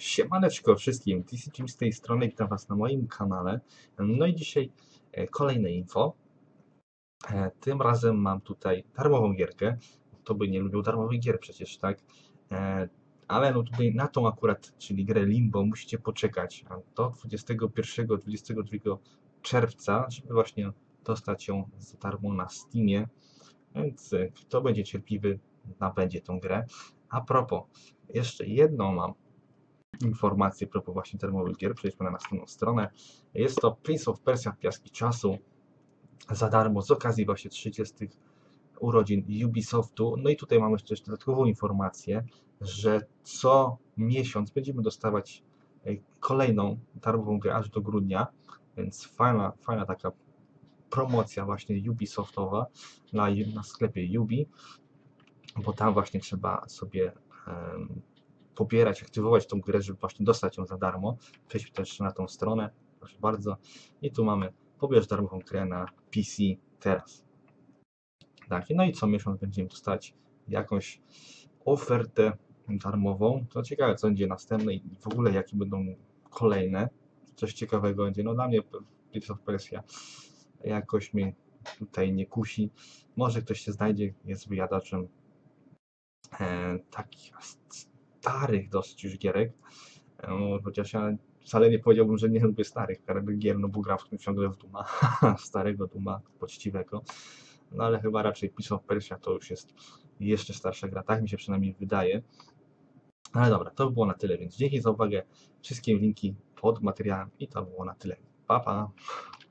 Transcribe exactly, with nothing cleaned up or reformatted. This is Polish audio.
Siemaneczko wszystkim, T C Jim z tej strony, witam Was na moim kanale. No i dzisiaj e, kolejne info. E, Tym razem mam tutaj darmową gierkę. Kto by nie lubił darmowych gier przecież, tak? E, Ale no tutaj na tą akurat, czyli grę Limbo, musicie poczekać a do dwudziestego pierwszego do dwudziestego drugiego czerwca, żeby właśnie dostać ją za darmo na Steamie. Więc e, kto będzie cierpliwy, nabędzie tą grę. A propos, jeszcze jedną mam informacje propos właśnie darmowych gier. Przejdźmy na następną stronę. Jest to Prince of Persia: Piaski Czasu za darmo z okazji właśnie trzydziestych urodzin Ubisoftu. No i tutaj mamy jeszcze dodatkową informację, że co miesiąc będziemy dostawać kolejną darmową grę aż do grudnia, więc fajna, fajna taka promocja właśnie Ubisoftowa na, na sklepie Ubi, bo tam właśnie trzeba sobie um, pobierać, aktywować tą grę, żeby właśnie dostać ją za darmo. Przejdźmy też na tą stronę, proszę bardzo. I tu mamy pobierz darmową grę na P C teraz. Tak, no i co miesiąc będziemy dostać jakąś ofertę darmową. To ciekawe, co będzie następne i w ogóle jakie będą kolejne. Coś ciekawego będzie. No dla mnie Prince of Persia jakoś mnie tutaj nie kusi. Może ktoś się znajdzie, jest wyjadaczem e, takich starych dosyć już gierek, no, chociaż ja wcale nie powiedziałbym, że nie lubię starych gier, no bo gram ciągle w Duma, starego Duma, poczciwego, no ale chyba raczej Prince of Persia to już jest jeszcze starsza gra, tak mi się przynajmniej wydaje. Ale dobra, to by było na tyle, więc dzięki za uwagę, wszystkie linki pod materiałem i to było na tyle. Pa, pa!